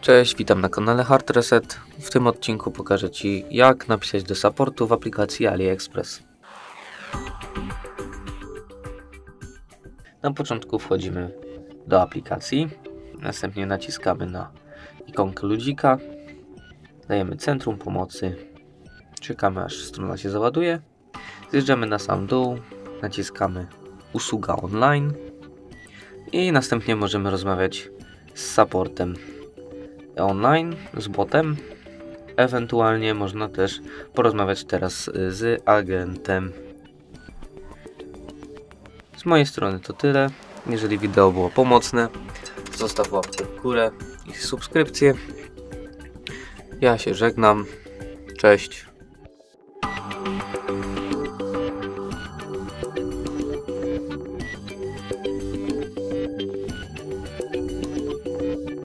Cześć, witam na kanale Hard Reset. W tym odcinku pokażę Ci, jak napisać do supportu w aplikacji AliExpress. Na początku wchodzimy do aplikacji, następnie naciskamy na ikonkę ludzika, dajemy centrum pomocy, czekamy aż strona się załaduje, zjeżdżamy na sam dół, naciskamy usługa online i następnie możemy rozmawiać z supportem online, z botem. Ewentualnie można też porozmawiać teraz z agentem. Z mojej strony to tyle. Jeżeli wideo było pomocne, zostaw łapkę w górę i subskrypcję. Ja się żegnam. Cześć.